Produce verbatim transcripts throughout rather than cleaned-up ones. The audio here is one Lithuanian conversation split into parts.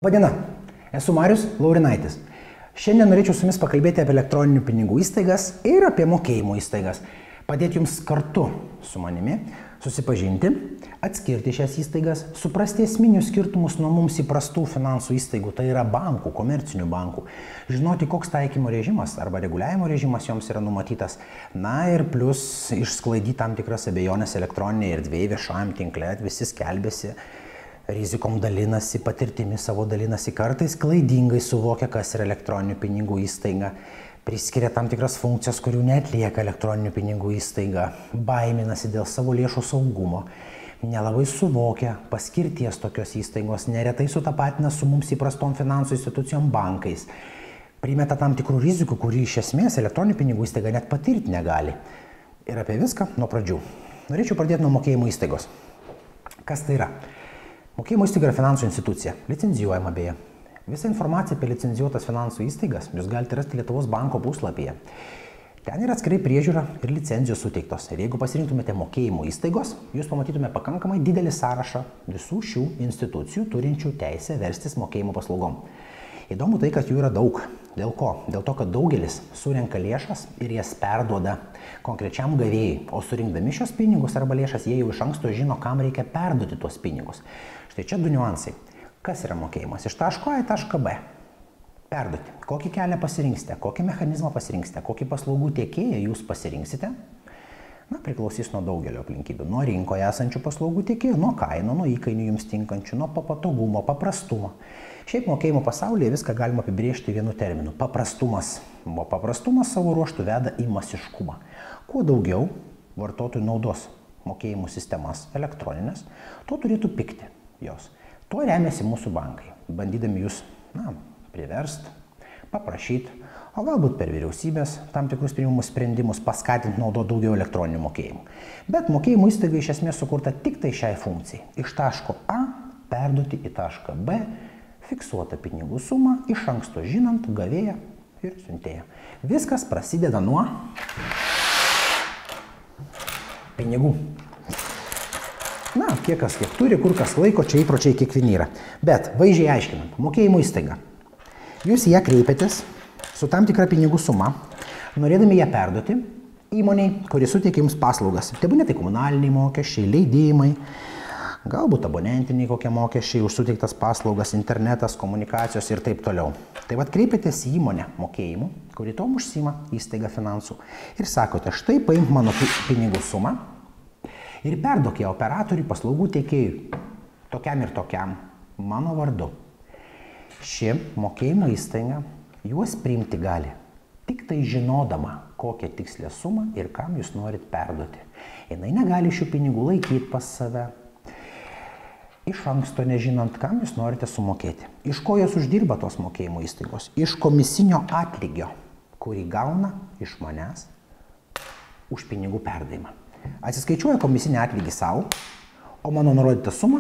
Labadiena, esu Marius Laurinaitis. Šiandien norėčiau su jumis pakalbėti apie elektroninių pinigų įstaigas ir apie mokėjimų įstaigas. Padėti jums kartu su manimi susipažinti, atskirti šias įstaigas, suprasti esminius skirtumus nuo mums įprastų finansų įstaigų, tai yra bankų, komercinių bankų, žinoti, koks taikymo režimas arba reguliavimo režimas joms yra numatytas, na ir plus išsklaidyti tam tikras abejonės elektroninėje erdvėje, viešajam tinkle, visi skelbėsi, rizikom dalinasi, patirtimi savo dalinasi, kartais klaidingai suvokia, kas yra elektroninių pinigų įstaiga, priskiria tam tikras funkcijas, kurių neatlieka elektroninių pinigų įstaiga, baiminasi dėl savo lėšų saugumo, nelabai suvokia paskirties tokios įstaigos, neretai sutapatina su mums įprastom finansų institucijom bankais, primeta tam tikrų rizikų, kurį iš esmės elektroninių pinigų įstaiga net patirti negali. Ir apie viską nuo pradžių. Norėčiau pradėti nuo mokėjimų įstaigos. Kas tai yra? Mokėjimo įstaiga yra finansų institucija, licenzijuojama beje. Visą informaciją apie licenzijuotas finansų įstaigas jūs galite rasti Lietuvos banko puslapyje. Ten yra atskirai priežiūra ir licenzijos suteiktos. Ir jeigu pasirinktumėte mokėjimo įstaigos, jūs pamatytume pakankamai didelį sąrašą visų šių institucijų turinčių teisę verstis mokėjimo paslaugom. Įdomu tai, kad jų yra daug. Dėl ko? Dėl to, kad daugelis surenka lėšas ir jas perduoda konkrečiam gavėjui, o surinkdami šios pinigus arba lėšas, jie jau iš anksto žino, kam reikia perduoti tuos pinigus. Štai čia du niuansai. Kas yra mokėjimas? Iš taško A į tašką B. Perduoti. Kokį kelią pasirinksite, kokį mechanizmą pasirinksite, kokį paslaugų tiekėją jūs pasirinksite, na, priklausys nuo daugelio aplinkybių. Nuo rinkoje esančių paslaugų tiekėjų, nuo kainų, nuo įkainių jums tinkančių, nuo patogumo, paprastumo. Šiaip mokėjimo pasaulyje viską galima apibrėžti vienu terminu – paprastumas. O paprastumas savo ruožtų veda į masiškumą. Kuo daugiau vartotojų naudos mokėjimų sistemas elektroninės, tuo turėtų pigti jos. Tuo remiasi mūsų bankai, bandydami jūs, na, priversti, paprašyti, o galbūt per vyriausybės tam tikrus priimamus sprendimus paskatinti naudoti daugiau elektroninių mokėjimų. Bet mokėjimų įstaiga iš esmės sukurta tik tai šiai funkcijai. Iš taško A perduoti į tašką B fiksuotą pinigų sumą, iš anksto žinant gavėją ir siuntėją. Viskas prasideda nuo pinigų. Na, kiek kas kiek turi, kur kas laiko, čia įpročiai kiekvieni yra. Bet, vaizdžiai aiškinant, mokėjimo įstaiga. Jūs į ją kreipiatės su tam tikra pinigų suma, norėdami ją perduoti įmoniai, kuri suteikia jums paslaugas. Tebūnė tai komunaliniai mokesčiai, leidimai, galbūt abonentiniai kokie mokesčiai už suteiktas paslaugas, internetas, komunikacijos ir taip toliau. Tai vat kreipiatės į įmonę mokėjimų, kuri tom užsiima įstaiga finansų ir sakote, štai paimk mano pinigų sumą ir perduok ją operatoriui paslaugų teikėjui, tokiam ir tokiam, mano vardu. Ši mokėjimo įstaiga juos priimti gali, tik tai žinodama, kokią tikslę sumą ir kam jūs norit perduoti. Jinai negali šių pinigų laikyti pas save, iš anksto nežinant, kam jūs norite sumokėti. Iš ko jos uždirba tos mokėjimo įstaigos? Iš komisinio atlygio, kurį gauna iš manęs už pinigų perdavimą. Atsiskaičiuoja komisinį atlygį savo, o mano nurodytą sumą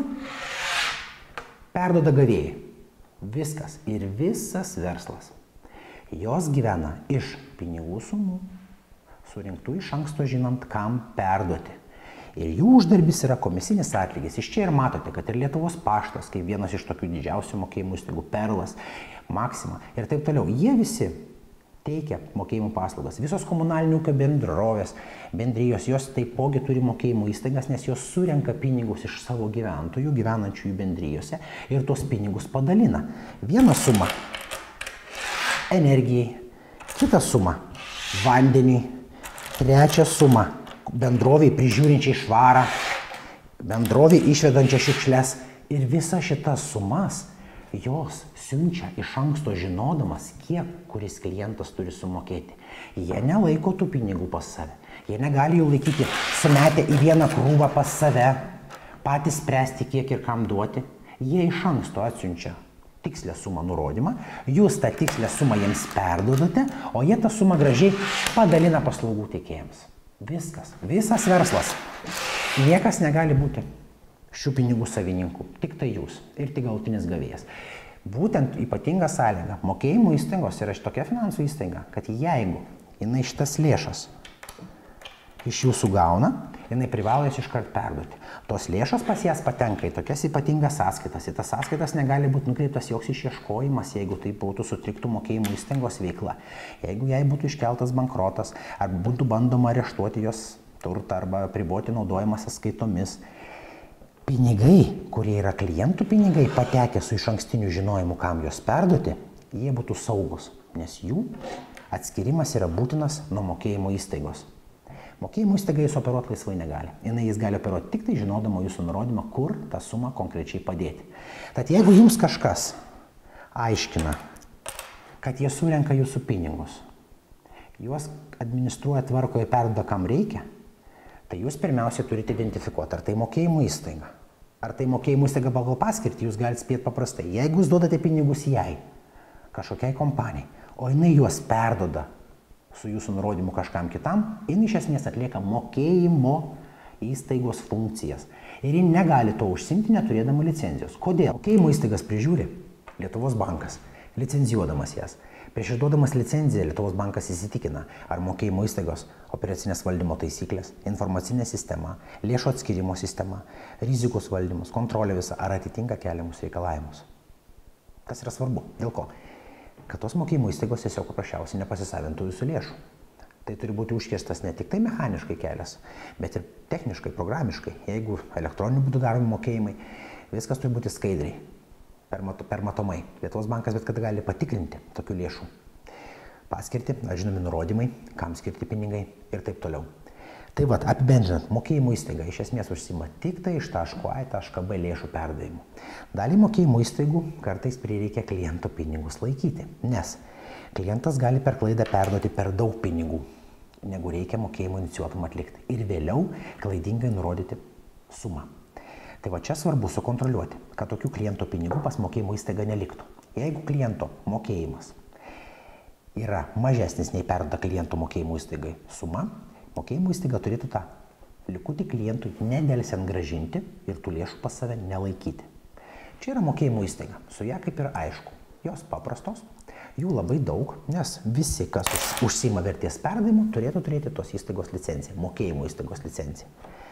perduoda gavėjai. Viskas ir visas verslas. Jos gyvena iš pinigų sumų, surinktų iš anksto žinant, kam perduoti. Ir jų uždarbis yra komisinis atlygis. Iš čia ir matote, kad ir Lietuvos paštas, kaip vienas iš tokių didžiausių mokėjimų įstaigų, Perlas, Maxima ir taip toliau. Jie visi teikia mokėjimų paslaugas. Visos komunalinių ūkio bendrovės, bendrijos, jos taipogi turi mokėjimų įstaigas, nes jos surenka pinigus iš savo gyventojų, gyvenančiųjų bendrijose ir tuos pinigus padalina. Vieną sumą energijai, kitą sumą vandeniui, trečią sumą bendroviai prižiūrinčiai švarą, bendroviai išvedančią šiukšles ir visa šitas sumas jos siunčia iš anksto žinodamas, kiek kuris klientas turi sumokėti. Jie nelaiko tų pinigų pas save. Jie negali jų laikyti sumetę į vieną krūvą pas save, patys spręsti, kiek ir kam duoti. Jie iš anksto atsiunčia tikslę sumą nurodymą, jūs tą tikslę sumą jiems perduodate, o jie tą sumą gražiai padalina paslaugų teikėjams. Viskas, visas verslas. Niekas negali būti šių pinigų savininkų, tik tai jūs ir tik galutinis gavėjas. Būtent ypatinga sąlyga mokėjimų įstaigos yra tokia finansų įstaiga, kad jeigu jinai šitas lėšas iš jūsų gauna, jinai privalo jas iškart perduoti. Tos lėšos pas jas patenka į tokias ypatingas sąskaitas. Į tas sąskaitas negali būti nukreiptas joks išieškojimas, jeigu tai būtų sutriktų mokėjimų įstaigos veikla. Jeigu jai būtų iškeltas bankrotas, ar būtų bandoma areštuoti jos turtą arba priboti naudojimas sąskaitomis. Pinigai, kurie yra klientų pinigai, patekę su išankstiniu žinojimu, kam juos perduoti, jie būtų saugus, nes jų atskirimas yra būtinas nuo mokėjimo įstaigos. Mokėjimo įstaiga jis operuoti laisvai negali. Jinai jis gali operuoti tik tai žinodama jūsų nurodymą, kur tą sumą konkrečiai padėti. Tad jeigu jums kažkas aiškina, kad jie surenka jūsų pinigus, juos administruoja, tvarkoje, perduoda kam reikia, tai jūs pirmiausia turite identifikuoti, ar tai mokėjimo įstaiga. Ar tai mokėjimo įstaiga pagal paskirtį, jūs galite spėti paprastai. Jeigu jūs duodate pinigus jai, kažkokiai kompanijai, o jinai juos perduoda su jūsų nurodymu kažkam kitam, jinai iš esmės atlieka mokėjimo įstaigos funkcijas. Ir ji negali to užsimti neturėdama licenzijos. Kodėl? Mokėjimo įstaigas prižiūri Lietuvos bankas, licenzijuodamas jas. Prieš išduodamas licenciją Lietuvos bankas įsitikina, ar mokėjimo įstaigos operacinės valdymo taisyklės, informacinė sistema, lėšų atskirimo sistema, rizikos valdymus, kontrolė visa, ar atitinka keliamus reikalavimus. Tas yra svarbu. Dėl ko? Kad tos mokėjimo įstaigos tiesiog paprasčiausiai nepasisavintų jūsų lėšų. Tai turi būti užkirstas ne tik tai mechaniškai kelias, bet ir techniškai, programiškai. Jeigu elektroniniu būdu daromi mokėjimai, viskas turi būti skaidriai. Per, mat, per matomai. Lietuvos bankas bet kada gali patikrinti tokių lėšų paskirti, žinomi nurodymai, kam skirti pinigai ir taip toliau. Tai vat, apibendrinant, mokėjimo įstaiga iš esmės užsima tik tai iš taško A į tašką B lėšų perdavimu. Dalį mokėjimo įstaigų kartais prireikia kliento pinigus laikyti, nes klientas gali per klaidą perduoti per daug pinigų, negu reikia mokėjimo inicijuotam atlikti ir vėliau klaidingai nurodyti sumą. Tai va čia svarbu sukontroliuoti, kad tokių kliento pinigų pas mokėjimo įstaigą neliktų. Jeigu kliento mokėjimas yra mažesnis nei perduota kliento mokėjimo įstaigai suma, mokėjimo įstaiga turėtų tą likutį klientui nedelsiant grąžinti ir tų lėšų pas save nelaikyti. Čia yra mokėjimo įstaiga, su ją kaip ir aišku, jos paprastos, jų labai daug, nes visi, kas užsiima vertės perdavimu, turėtų turėti tos įstaigos licenciją, mokėjimo įstaigos licenciją.